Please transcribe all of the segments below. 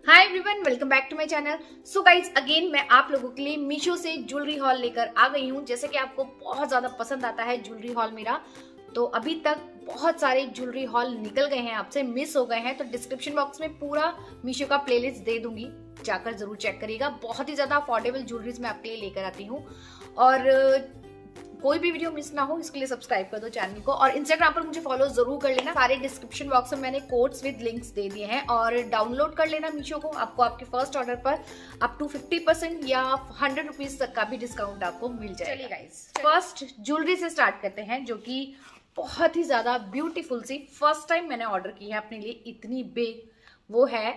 Hi everyone, welcome back to my channel. So guys again मैं आप लोगों के लिए मीशो से ज्वेलरी हॉल लेकर आ गई हूँ। जैसे कि आपको बहुत ज्यादा पसंद आता है ज्वेलरी हॉल मेरा, तो अभी तक बहुत सारे ज्वेलरी हॉल निकल गए हैं, आपसे मिस हो गए हैं, तो डिस्क्रिप्शन बॉक्स में पूरा मीशो का प्लेलिस्ट दे दूंगी, जाकर जरूर चेक करिएगा। बहुत ही ज्यादा अफोर्डेबल ज्वेलरीज मैं आपके लिए लेकर आती हूँ और कोई भी वीडियो मिस ना हो इसके लिए सब्सक्राइब कर दो चैनल को और इंस्टाग्राम पर मुझे फॉलो जरूर कर लेना। सारे डिस्क्रिप्शन बॉक्स में मैंने कोड्स विद लिंक्स दे दिए हैं और डाउनलोड कर लेना मीशो को। आपको आपके फर्स्ट ऑर्डर पर अप टू 50% या 100 रुपीज तक का भी डिस्काउंट आपको मिल जाएगा। चलिए गाइस, फर्स्ट ज्वेलरी से स्टार्ट करते हैं, जो कि बहुत ही ज्यादा ब्यूटीफुल सी फर्स्ट टाइम मैंने ऑर्डर की है अपने लिए, इतनी बिग। वो है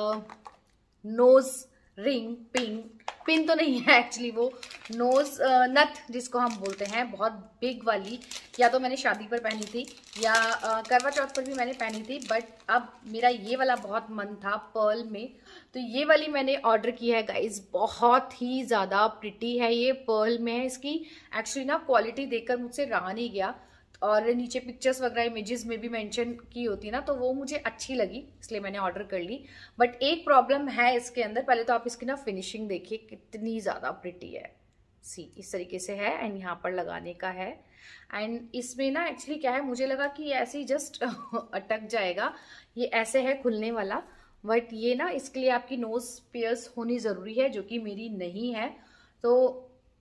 नोज रिंग पिन तो नहीं है एक्चुअली, वो नोज नथ जिसको हम बोलते हैं, बहुत बिग वाली। या तो मैंने शादी पर पहनी थी या करवा चौथ पर भी मैंने पहनी थी, बट अब मेरा ये वाला बहुत मन था पर्ल में, तो ये वाली मैंने ऑर्डर की है गाइज। बहुत ही ज़्यादा प्रिटी है, ये पर्ल में है। इसकी एक्चुअली ना क्वालिटी देखकर मुझसे रहा नहीं गया, और नीचे पिक्चर्स वगैरह इमेजेस में भी मेंशन की होती है ना, तो वो मुझे अच्छी लगी, इसलिए मैंने ऑर्डर कर ली। बट एक प्रॉब्लम है इसके अंदर। पहले तो आप इसकी ना फिनिशिंग देखिए, कितनी ज़्यादा प्रिटी है। सी इस तरीके से है एंड यहाँ पर लगाने का है। एंड इसमें ना एक्चुअली क्या है, मुझे लगा कि ऐसे ही जस्ट अटक जाएगा, ये ऐसे है खुलने वाला, बट ये ना इसके लिए आपकी नोज पियर्स होनी ज़रूरी है, जो कि मेरी नहीं है। तो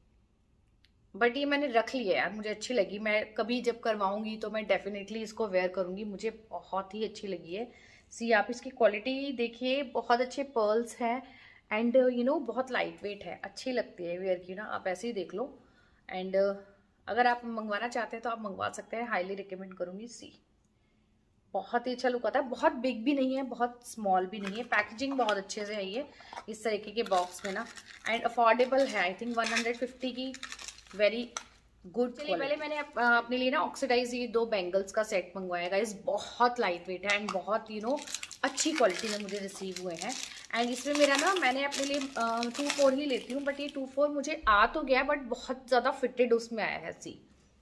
बट ये मैंने रख लिया यार, मुझे अच्छी लगी। मैं कभी जब करवाऊंगी तो मैं डेफिनेटली इसको वेयर करूंगी, मुझे बहुत ही अच्छी लगी है। सी आप इसकी क्वालिटी देखिए, बहुत अच्छे पर्ल्स हैं एंड बहुत लाइट वेट है, अच्छी लगती है वेयर की ना, आप ऐसे ही देख लो। एंड अगर आप मंगवाना चाहते हैं तो आप मंगवा सकते हैं, हाईली रिकमेंड करूंगी। सी बहुत ही अच्छा लुक आता है, बहुत बिग भी नहीं है, बहुत स्मॉल भी नहीं है। पैकेजिंग बहुत अच्छे से है ये इस तरीके के बॉक्स में ना, एंड अफोर्डेबल है। आई थिंक 150 की वेरी गुड। चलिए पहले मैंने अपने लिए ना ऑक्सीडाइज ये 2 बैंगल्स का सेट मंगवाया गाइस। बहुत लाइट वेट है एंड बहुत अच्छी क्वालिटी में मुझे रिसीव हुए हैं। एंड इसमें मेरा ना, मैंने अपने लिए 2-4 ही लेती हूँ, बट ये 2-4 मुझे आ तो गया, बट बहुत ज़्यादा फिटेड उसमें आया है। सी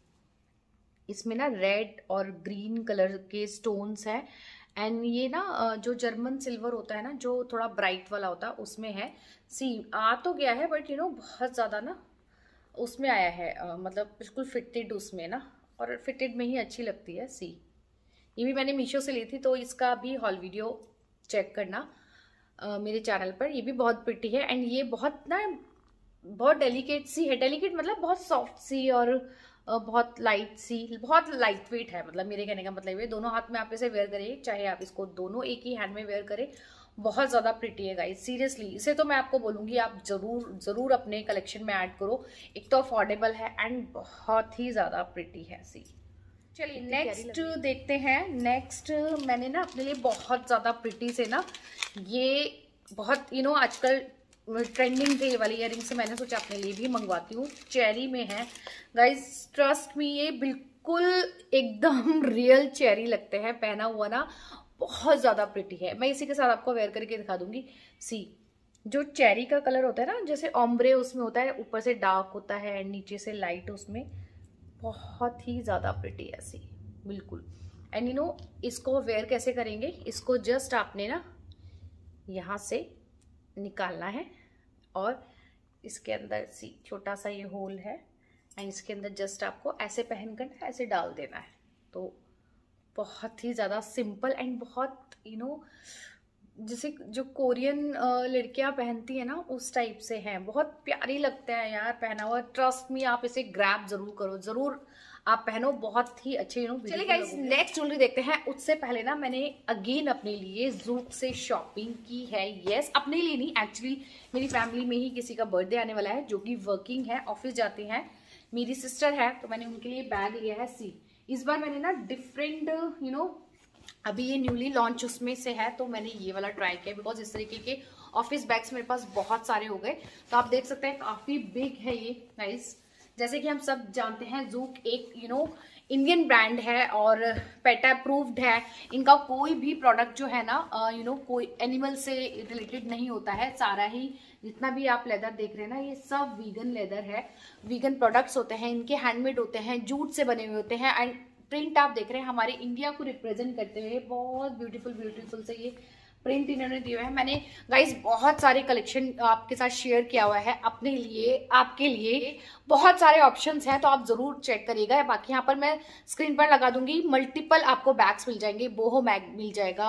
इसमें ना रेड और ग्रीन कलर के स्टोन्स हैं एंड ये ना जो जर्मन सिल्वर होता है ना, जो थोड़ा ब्राइट वाला होता है, उसमें है। सी आ तो गया है, बट बहुत ज़्यादा ना उसमें आया है, मतलब बिल्कुल फिटेड उसमें ना, और फिटेड में ही अच्छी लगती है। सी ये भी मैंने मीशो से ली थी, तो इसका भी हॉल वीडियो चेक करना मेरे चैनल पर। ये भी बहुत प्रिटी है एंड ये बहुत बहुत डेलिकेट सी है। डेलिकेट मतलब बहुत सॉफ्ट सी और बहुत लाइट सी, बहुत लाइट वेट है। मतलब मेरे कहने का मतलब ये, दोनों हाथ में आप इसे वेयर करें, चाहे आप इसको दोनों एक ही हैंड में वेयर करें, बहुत ज़्यादा प्रिटी है गाइस। सीरियसली इसे तो मैं आपको बोलूँगी आप ज़रूर अपने कलेक्शन में ऐड करो। एक तो अफोर्डेबल है एंड बहुत ही ज़्यादा प्रिटी है। सी चलिए नेक्स्ट देखते हैं। नेक्स्ट मैंने ना अपने लिए बहुत ज़्यादा प्रिटी से ना, ये बहुत आजकल ट्रेंडिंग थे ये वाली इयररिंग से, मैंने सोचा अपने लिए भी मंगवाती हूँ। चेरी में है गाइस, ट्रस्ट मी, ये बिल्कुल एकदम रियल चेरी लगते हैं पहना हुआ ना, बहुत ज्यादा प्रिटी है। मैं इसी के साथ आपको वेयर करके दिखा दूंगी। सी जो चेरी का कलर होता है ना, जैसे ओम्ब्रे उसमें होता है, ऊपर से डार्क होता है नीचे से लाइट, उसमें बहुत ही ज्यादा प्रिटी है। सी बिल्कुल। एंड इसको वेयर कैसे करेंगे, इसको जस्ट आपने ना यहाँ से निकालना है और इसके अंदर सी छोटा सा ये होल है एंड इसके अंदर जस्ट आपको ऐसे पहनकर ऐसे डाल देना है। तो बहुत ही ज़्यादा सिंपल एंड बहुत जैसे जो कोरियन लड़कियां पहनती है ना, उस टाइप से हैं, बहुत प्यारी लगता है यार पहना हुआ। ट्रस्ट मी, आप इसे ग्रैब जरूर करो, जरूर आप पहनो, बहुत ही अच्छे चलिए गाइस नेक्स्ट ज्वेलरी देखते हैं। उससे पहले ना मैंने अगेन अपने लिए ज़ूक से शॉपिंग की है। यस, अपने लिए नहीं, एक्चुअली मेरी फैमिली में ही किसी का बर्थडे आने वाला है, जो कि वर्किंग है, ऑफिस जाते हैं, मेरी सिस्टर है, तो मैंने उनके लिए बैग लिया है। सी इस बार मैंने ना डिफरेंट अभी ये न्यूली लॉन्च उसमें से है, तो मैंने ये वाला ट्राई किया, बिकॉज इस तरीके के ऑफिस बैग्स मेरे पास बहुत सारे हो गए। तो आप देख सकते हैं काफी बिग है ये गाइस। जैसे कि हम सब जानते हैं, ज़ूक एक इंडियन ब्रांड है और पेट अप्रूव्ड है। इनका कोई भी प्रोडक्ट जो है ना कोई एनिमल से रिलेटेड नहीं होता है। सारा ही जितना भी आप लेदर देख रहे हैं ना, ये सब वीगन लेदर है, वीगन प्रोडक्ट्स होते हैं, इनके हैंडमेड होते हैं, जूट से बने हुए होते हैं। एंड प्रिंट आप देख रहे हैं हमारे इंडिया को रिप्रेजेंट करते हुए, बहुत ब्यूटीफुल से ये प्रिंट इन्होंने दिए हुए हैं। मैंने गाइस बहुत सारे कलेक्शन आपके साथ शेयर किया हुआ है अपने लिए, आपके लिए बहुत सारे ऑप्शंस हैं, तो आप जरूर चेक करिएगा। बाकी यहाँ पर मैं स्क्रीन पर लगा दूंगी, मल्टीपल आपको बैग्स मिल जाएंगे, बोहो बैग मिल जाएगा,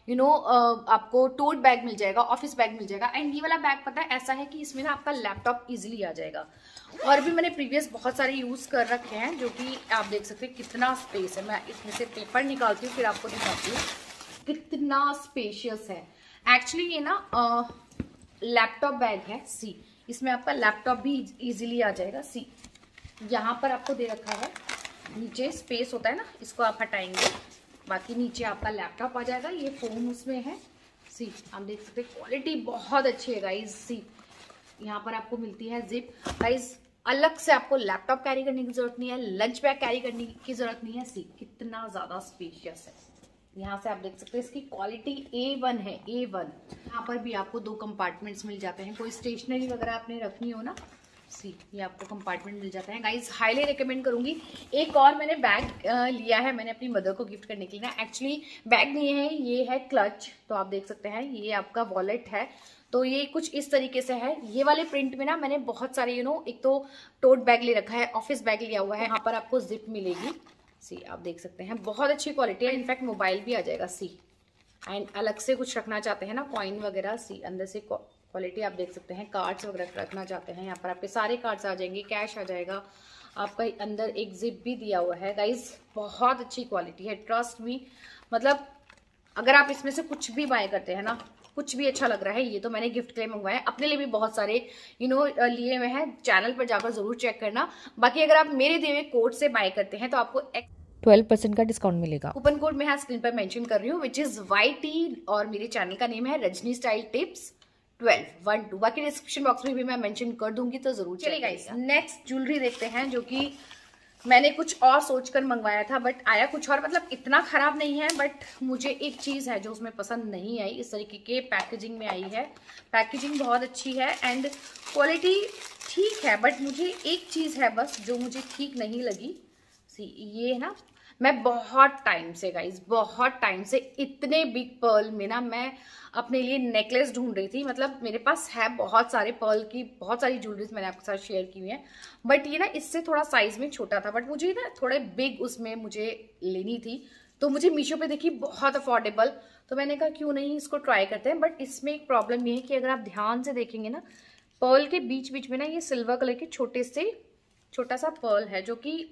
आपको टोट बैग मिल जाएगा, ऑफिस बैग मिल जाएगा। एंड ये वाला बैग पता है ऐसा है कि इसमें ना आपका लैपटॉप इजिली आ जाएगा। और भी मैंने प्रीवियस बहुत सारे यूज कर रखे हैं, जो कि आप देख सकते हैं कितना स्पेस है। मैं इसमें से पेपर निकालती हूँ फिर आपको दिखाती हूँ कितना स्पेशियस है। एक्चुअली ये ना लैपटॉप बैग है। सी, इसमें आपका लैपटॉप भी इजीली आ जाएगा। सी, यहाँ पर आपको दे रखा है, नीचे स्पेस होता है ना, इसको आप हटाएंगे, बाकी नीचे आपका लैपटॉप आ जाएगा। ये फोम उसमें है। सी, आप देख सकते हैं क्वालिटी बहुत अच्छी है गाइज। सी, यहाँ पर आपको मिलती है जिप। गाइज अलग से आपको लैपटॉप कैरी करने की जरूरत नहीं है, लंच बैग कैरी करने की जरूरत नहीं है। सी, कितना ज्यादा स्पेशियस है। यहाँ से आप देख सकते हैं इसकी क्वालिटी A1 है, A1। यहाँ पर भी आपको 2 कंपार्टमेंट्स मिल जाते हैं। कोई स्टेशनरी वगैरह आपने रखनी हो ना, सी, ये आपको कंपार्टमेंट मिल जाता है। गाइज हाईली रिकमेंड करूंगी। एक और मैंने बैग लिया है, मैंने अपनी मदर को गिफ्ट करने के लिए ना। एक्चुअली बैग नहीं है, ये है क्लच। तो आप देख सकते हैं ये आपका वॉलेट है। तो ये कुछ इस तरीके से है। ये वाले प्रिंट में ना मैंने बहुत सारे एक तो टोट बैग ले रखा है, ऑफिस बैग लिया हुआ है। यहाँ पर आपको जिप मिलेगी। सी, आप देख सकते हैं बहुत अच्छी क्वालिटी है। इनफैक्ट मोबाइल भी आ जाएगा। सी, एंड अलग से कुछ रखना चाहते हैं ना, कॉइन वगैरह, सी, अंदर से क्वालिटी आप देख सकते हैं। कार्ड्स वगैरह रखना चाहते हैं, यहाँ पर आपके सारे कार्ड्स आ जाएंगे, कैश आ जाएगा आपका। अंदर एक जिप भी दिया हुआ है। गाइज बहुत अच्छी क्वालिटी है, ट्रस्ट मी। मतलब अगर आप इसमें से कुछ भी बाय करते हैं ना, कुछ भी अच्छा लग रहा है। ये तो मैंने गिफ्ट के लिए मंगवाया है, अपने लिए भी बहुत सारे लिए हुए हैं। चैनल पर जाकर जरूर चेक करना। बाकी अगर आप मेरे दिए हुए कोड से बाय करते हैं तो आपको 12% का डिस्काउंट मिलेगा। कूपन कोड मैं यहाँ स्क्रीन पर मेंशन कर रही हूँ, विच इज YT, और मेरे चैनल का नेम है रजनी स्टाइल टिप्स 12। बाकी डिस्क्रिप्शन बॉक्स में भी मैं मेंशन कर दूंगी, तो जरूर चलिए गाइस नेक्स्ट ज्वेलरी देखते हैं, जो कि मैंने कुछ और सोचकर मंगवाया था बट आया कुछ और। मतलब इतना खराब नहीं है, बट मुझे एक चीज है जो उसमें पसंद नहीं आई। इस तरीके के पैकेजिंग में आई है। पैकेजिंग बहुत अच्छी है एंड क्वालिटी ठीक है, बट मुझे एक चीज है बस जो मुझे ठीक नहीं लगी। सी, ये है ना, मैं बहुत टाइम से गाइज, बहुत टाइम से इतने बिग पर्ल में ना मैं अपने लिए नेकलेस ढूंढ रही थी। मतलब मेरे पास है बहुत सारे पर्ल की, बहुत सारी ज्वेलरीज मैंने आपके साथ शेयर की हुई है, बट ये ना इससे थोड़ा साइज में छोटा था, बट मुझे ना थोड़े बिग उसमें मुझे लेनी थी। तो मुझे मीशो पे देखी बहुत अफोर्डेबल, तो मैंने कहा क्यों नहीं इसको ट्राई करते हैं। बट इसमें एक प्रॉब्लम ये है कि अगर आप ध्यान से देखेंगे ना, पर्ल के बीच बीच में ना ये सिल्वर कलर के छोटा सा पर्ल है, जो कि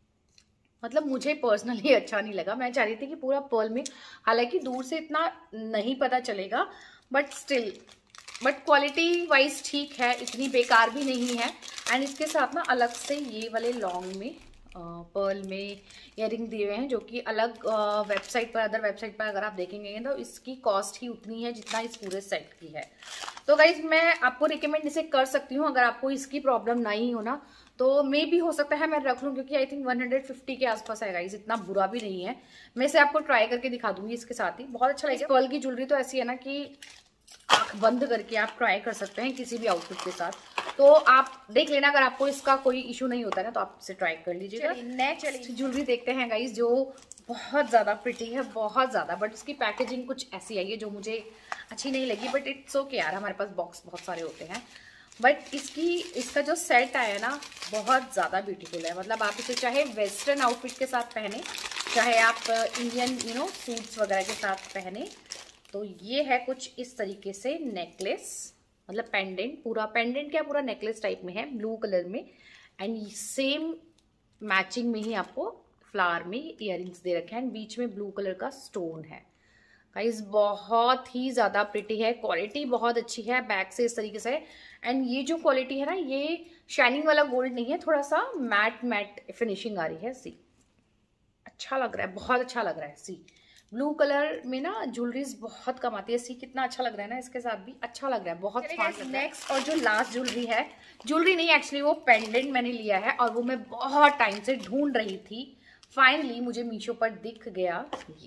मतलब मुझे पर्सनली अच्छा नहीं लगा। मैं चाह रही थी कि पूरा पर्ल में, हालांकि दूर से इतना नहीं पता चलेगा, but still, but quality wise ठीक है, इतनी बेकार भी नहीं है। एंड इसके साथ ना अलग से ये वाले लॉन्ग में पर्ल में इयररिंग दिए हुए हैं, जो कि अलग वेबसाइट पर, अदर वेबसाइट पर अगर आप देखेंगे तो इसकी कॉस्ट ही उतनी है जितना इस पूरे सेट की है। तो गाइज मैं आपको रिकमेंड इसे कर सकती हूँ, अगर आपको इसकी प्रॉब्लम नहीं हो ना, तो मे भी हो सकता है मैं रख लूँ, क्योंकि आई थिंक 150 के आसपास है गाइज, इतना बुरा भी नहीं है। मैं इसे आपको ट्राई करके दिखा दूंगी इसके साथ ही, बहुत अच्छा लगेगा। पर्ल की ज्वेलरी तो ऐसी है ना कि आंख बंद करके आप ट्राई कर सकते हैं किसी भी आउटफिट के साथ। तो आप देख लेना, अगर आपको इसका कोई इशू नहीं होता है तो आप इसे ट्राई कर लीजिएगा। नेक्स्ट ज्वेलरी देखते हैं गाइज, जो बहुत ज़्यादा प्रिटी है, बहुत ज़्यादा, बट उसकी पैकेजिंग कुछ ऐसी आई है जो मुझे अच्छी नहीं लगी, बट इट्स ओके यार, हमारे पास बॉक्स बहुत सारे होते हैं। बट इसका जो सेट आया ना बहुत ज़्यादा ब्यूटीफुल है। मतलब आप इसे चाहे वेस्टर्न आउटफिट के साथ पहने, चाहे आप इंडियन सूट्स वगैरह के साथ पहने। तो ये है कुछ इस तरीके से नेकलेस, मतलब पेंडेंट, पूरा पेंडेंट क्या, पूरा नेकलेस टाइप में है, ब्लू कलर में। एंड सेम मैचिंग में ही आपको फ्लावर में इयररिंग्स दे रखे हैं, बीच में ब्लू कलर का स्टोन है। गाइस बहुत ही ज़्यादा प्रिटी है, क्वालिटी बहुत अच्छी है, बैक से इस तरीके से। एंड ये जो क्वालिटी है ना, ये शाइनिंग वाला गोल्ड नहीं है, थोड़ा सा मैट फिनिशिंग आ रही है। सी, अच्छा लग रहा है, बहुत अच्छा लग रहा है। सी, ब्लू कलर में ना ज्वेलरीज बहुत कम आती है। सी, कितना अच्छा लग रहा है ना, इसके साथ भी अच्छा लग रहा है, बहुत स्मार्ट लग रहा है। नेक्स्ट और जो लास्ट ज्वेलरी है, ज्वेलरी नहीं एक्चुअली वो पेंडेंट मैंने लिया है, और वो मैं बहुत टाइम से ढूंढ रही थी, फाइनली मुझे मीशो पर दिख गया।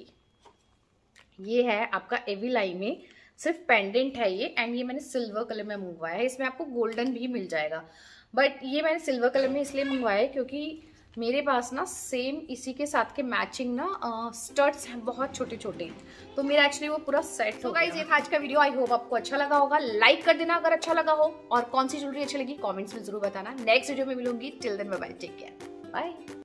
ये है आपका एविलाई में, सिर्फ पेंडेंट है ये, एंड ये मैंने सिल्वर कलर में मंगवाया है। इसमें आपको गोल्डन भी मिल जाएगा, बट ये मैंने सिल्वर कलर में इसलिए मंगवाया है क्योंकि मेरे पास ना सेम इसी के साथ के मैचिंग ना स्टड्स हैं बहुत छोटे छोटे, तो मेरा एक्चुअली वो पूरा सेट। तो गाइस ये था आज का वीडियो, आई होप आपको अच्छा लगा होगा। लाइक कर देना अगर अच्छा लगा हो, और कौन सी ज्वेलरी अच्छी लगी कमेंट्स में जरूर बताना। नेक्स्ट वीडियो में मिलूंगी, till then bye bye, take care, bye.